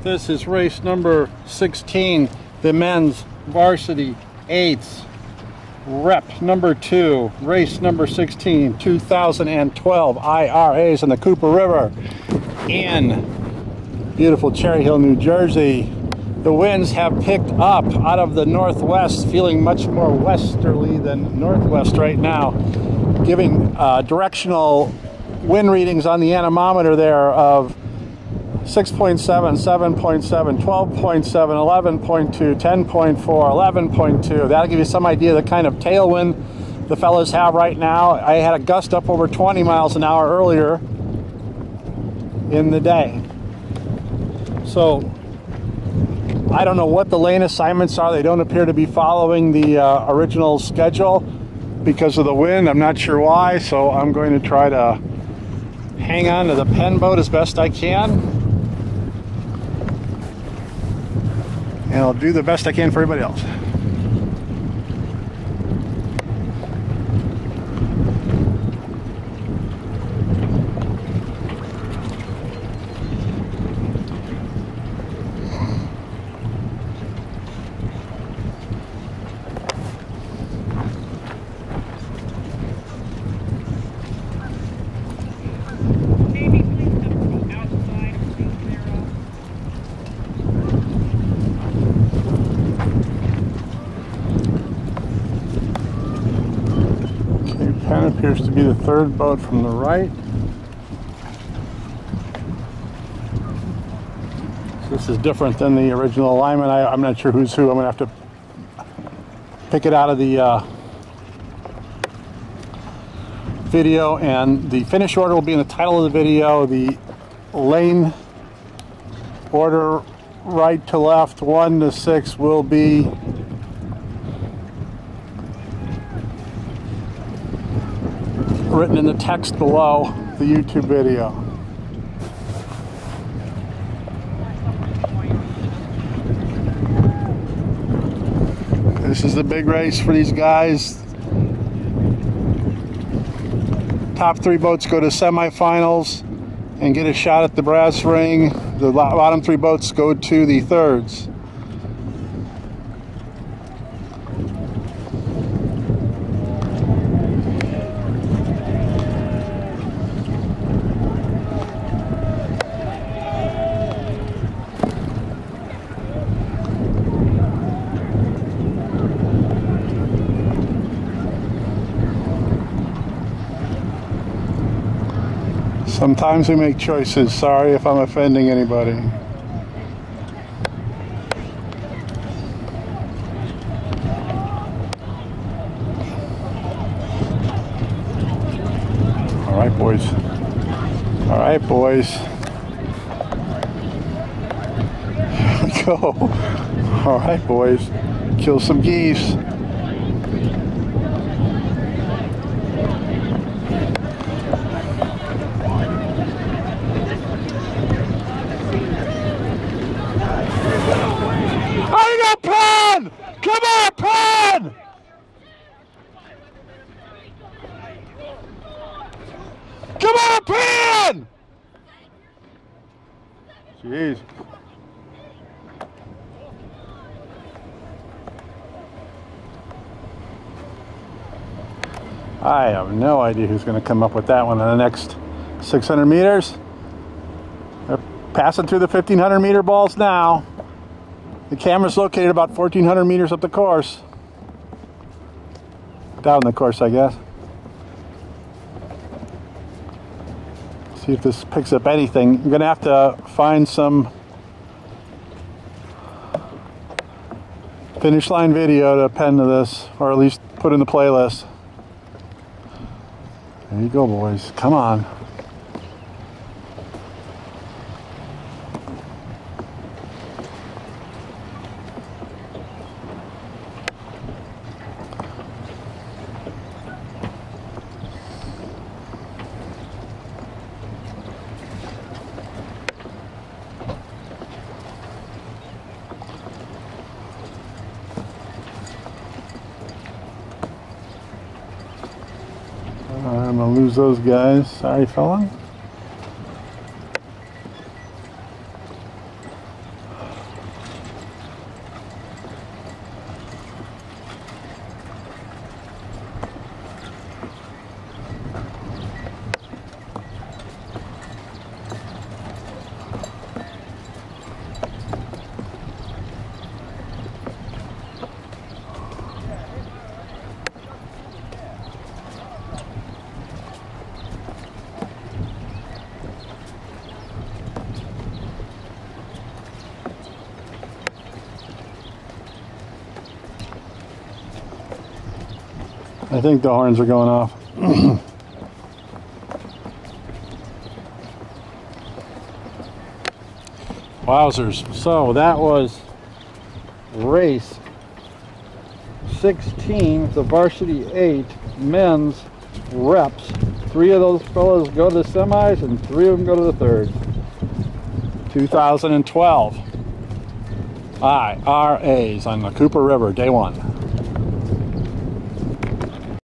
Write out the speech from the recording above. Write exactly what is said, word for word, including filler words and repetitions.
This is race number sixteen, the men's varsity eights. Rep number two, race number sixteen, two thousand twelve I R As in the Cooper River in beautiful Cherry Hill, New Jersey. The winds have picked up out of the northwest, feeling much more westerly than northwest right now, giving uh, directional wind readings on the anemometer there of six point seven, seven point seven, twelve point seven, eleven point two, ten point four, eleven point two. That'll give you some idea of the kind of tailwind the fellas have right now. I had a gust up over twenty miles an hour earlier in the day. So I don't know what the lane assignments are. They don't appear to be following the uh, original schedule because of the wind. I'm not sure why, so I'm going to try to hang on to the Penn boat as best I can. And I'll do the best I can for everybody else. Penn appears to be the third boat from the right. So this is different than the original alignment. I, I'm not sure who's who. I'm going to have to pick it out of the uh, video, and the finish order will be in the title of the video. The lane order right to left, one to six, will be written in the text below the YouTube video. This is the big race for these guys. Top three boats go to semifinals and get a shot at the brass ring. The bottom three boats go to the thirds. Sometimes we make choices. Sorry if I'm offending anybody. All right, boys. All right, boys. Here we go. All right, boys. Kill some geese. Penn! Come on, Penn! Come on, Penn! Jeez. I have no idea who's going to come up with that one in the next six hundred meters. They're passing through the fifteen hundred meter balls now. The camera's located about fourteen hundred meters up the course. Down the course, I guess. See if this picks up anything. I'm going to have to find some finish line video to append to this, or at least put in the playlist. There you go, boys. Come on. I'm gonna lose those guys. Sorry, fella. I think the horns are going off. Wowzers. So that was race sixteen, the varsity eight men's reps. Three of those fellows go to the semis and three of them go to the third. two thousand twelve I R As on the Cooper River, day one.